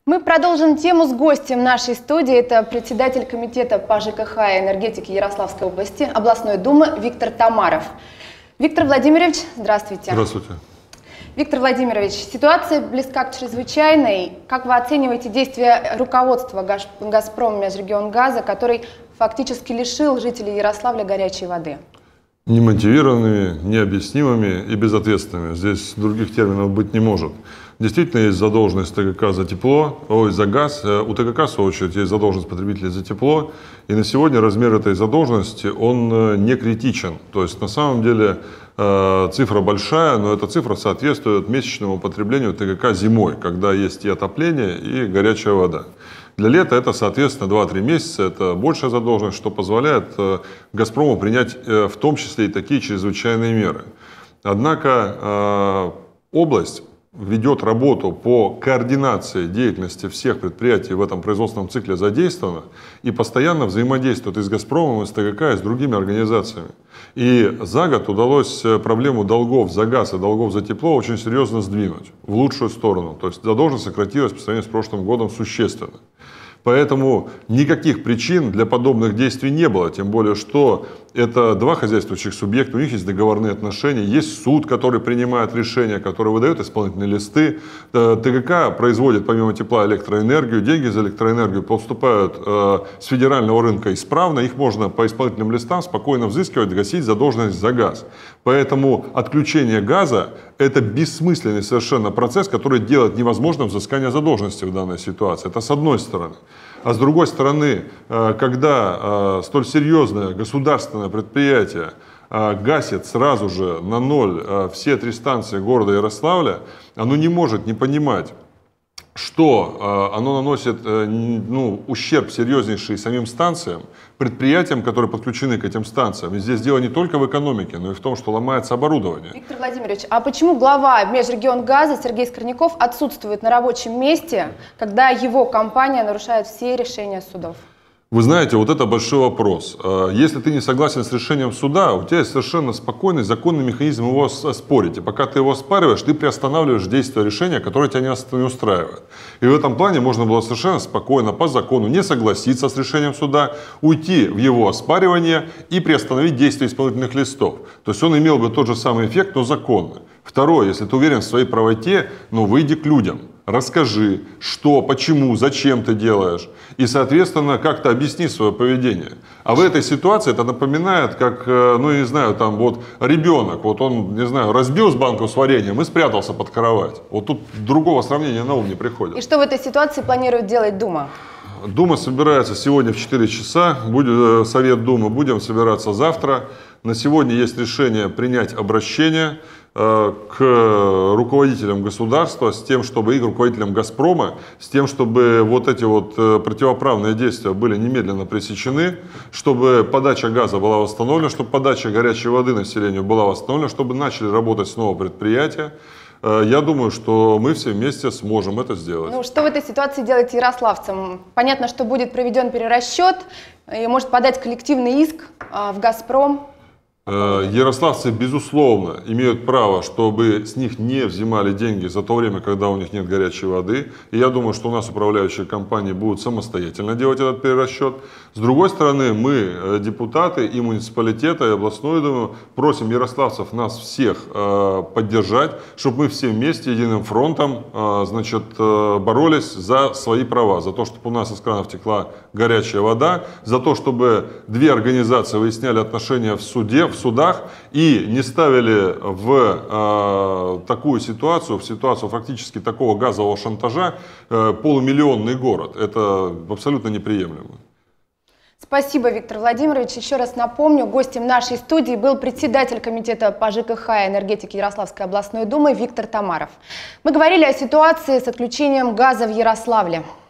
Мы продолжим тему с гостем нашей студии. Это председатель комитета по ЖКХ и энергетике Ярославской области, областной думы Виктор Тамаров. Виктор Владимирович, здравствуйте. Здравствуйте. Виктор Владимирович, ситуация близка к чрезвычайной. Как вы оцениваете действия руководства «Газпром» Межрегионгаза, который фактически лишил жителей Ярославля горячей воды? Немотивированными, необъяснимыми и безответственными. Здесь других терминов быть не может. Действительно есть задолженность ТГК за тепло, за газ. У ТГК, в свою очередь, есть задолженность потребителей за тепло. И на сегодня размер этой задолженности, он не критичен. То есть, на самом деле, цифра большая, но эта цифра соответствует месячному потреблению ТГК зимой, когда есть и отопление, и горячая вода. Для лета это, соответственно, 2-3 месяца, это большая задолженность, что позволяет «Газпрому» принять в том числе и такие чрезвычайные меры. Однако область ведет работу по координации деятельности всех предприятий в этом производственном цикле задействовано и постоянно взаимодействует и с «Газпромом», и с ТГК, и с другими организациями. И за год удалось проблему долгов за газ и долгов за тепло очень серьезно сдвинуть в лучшую сторону. То есть задолженность сократилась по сравнению с прошлым годом существенно. Поэтому никаких причин для подобных действий не было, тем более, что это два хозяйствующих субъекта, у них есть договорные отношения, есть суд, который принимает решения, который выдает исполнительные листы. ТГК производит помимо тепла электроэнергию, деньги за электроэнергию поступают с федерального рынка исправно, их можно по исполнительным листам спокойно взыскивать, гасить задолженность за газ. Поэтому отключение газа – это бессмысленный совершенно процесс, который делает невозможным взыскание задолженности в данной ситуации. Это с одной стороны. А с другой стороны, когда столь серьезное государственное предприятие гасит сразу же на ноль все 3 станции города Ярославля, оно не может не понимать, что оно наносит ущерб серьезнейший самим станциям, предприятиям, которые подключены к этим станциям. И здесь дело не только в экономике, но и в том, что ломается оборудование. Виктор Владимирович, а почему глава Межрегионгаза Сергей Скорняков отсутствует на рабочем месте, когда его компания нарушает все решения судов? Вы знаете, вот это большой вопрос. Если ты не согласен с решением суда, у тебя есть совершенно спокойный, законный механизм его оспорить. И пока ты его оспариваешь, ты приостанавливаешь действие решения, которое тебя не устраивает. И в этом плане можно было совершенно спокойно, по закону, не согласиться с решением суда, уйти в его оспаривание и приостановить действие исполнительных листов. То есть он имел бы тот же самый эффект, но законно. Второе, если ты уверен в своей правоте, выйди к людям. Расскажи, что, почему, зачем ты делаешь. И, соответственно, как-то объясни свое поведение. А в этой ситуации это напоминает, как, ребенок, он, разбил банку с вареньем и спрятался под кровать. Вот тут другого сравнения на ум не приходит. И что в этой ситуации планирует делать Дума? Дума собирается сегодня в 4 часа, Совет Думы, будем собираться завтра. На сегодня есть решение принять обращение к руководителям государства с тем, чтобы и к руководителям «Газпрома», с тем, чтобы вот эти противоправные действия были немедленно пресечены, чтобы подача газа была восстановлена, чтобы подача горячей воды населению была восстановлена, чтобы начали работать снова предприятия. Я думаю, что мы все вместе сможем это сделать. Что в этой ситуации делать ярославцам? Понятно, что будет проведен перерасчет и может подать коллективный иск в «Газпром». Ярославцы, безусловно, имеют право, чтобы с них не взимали деньги за то время, когда у них нет горячей воды. И я думаю, что у нас управляющие компании будут самостоятельно делать этот перерасчет. С другой стороны, мы, депутаты и муниципалитета, и областную думу, просим ярославцев нас всех поддержать, чтобы мы все вместе, единым фронтом, боролись за свои права. За то, чтобы у нас из кранов текла горячая вода, за то, чтобы 2 организации выясняли отношения в судах и не ставили в такую ситуацию, в ситуацию фактически такого газового шантажа, полумиллионный город. Это абсолютно неприемлемо. Спасибо, Виктор Владимирович. Еще раз напомню, гостем нашей студии был председатель комитета по ЖКХ и энергетике Ярославской областной думы Виктор Тамаров. Мы говорили о ситуации с отключением газа в Ярославле.